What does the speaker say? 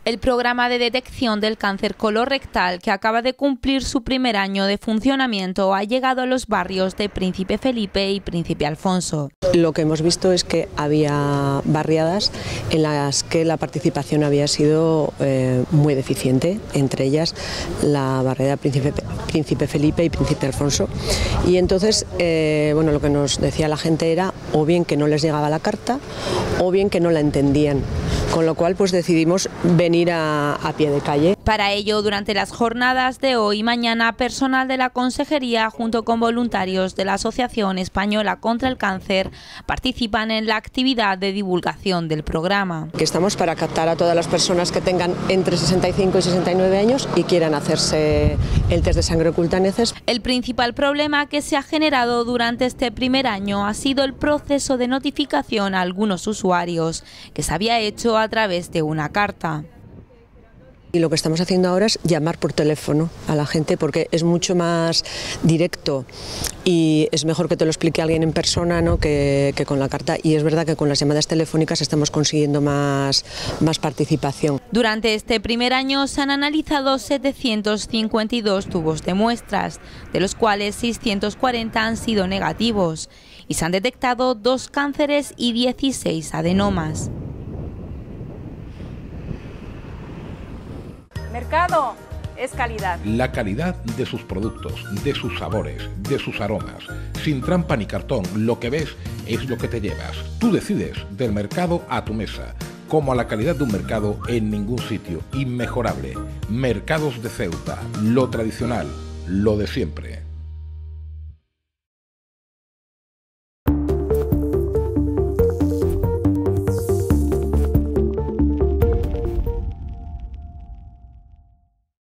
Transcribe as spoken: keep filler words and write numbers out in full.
El programa de detección del cáncer colorectal, que acaba de cumplir su primer año de funcionamiento, ha llegado a los barrios de Príncipe Felipe y Príncipe Alfonso. Lo que hemos visto es que había barriadas en las que la participación había sido eh, muy deficiente, entre ellas la barriada Príncipe, Príncipe Felipe y Príncipe Alfonso. Y entonces, eh, bueno, lo que nos decía la gente era o bien que no les llegaba la carta o bien que no la entendían. Con lo cual, pues decidimos venir a, a pie de calle. Para ello, durante las jornadas de hoy y mañana, personal de la Consejería junto con voluntarios de la Asociación Española contra el Cáncer participan en la actividad de divulgación del programa. Que estamos para captar a todas las personas que tengan entre sesenta y cinco y sesenta y nueve años y quieran hacerse el test de sangre oculta N E C E S. El principal problema que se ha generado durante este primer año ha sido el proceso de notificación a algunos usuarios, que se había hecho a través de una carta. Y lo que estamos haciendo ahora es llamar por teléfono a la gente porque es mucho más directo y es mejor que te lo explique alguien en persona, ¿no? que, que con la carta. Y es verdad que con las llamadas telefónicas estamos consiguiendo más, más participación. Durante este primer año se han analizado setecientos cincuenta y dos tubos de muestras, de los cuales seiscientos cuarenta han sido negativos y se han detectado dos cánceres y dieciséis adenomas. Mercado es calidad. La calidad de sus productos, de sus sabores, de sus aromas. Sin trampa ni cartón, lo que ves es lo que te llevas. Tú decides, del mercado a tu mesa. Como a la calidad de un mercado en ningún sitio. Inmejorable. Mercados de Ceuta. Lo tradicional, lo de siempre.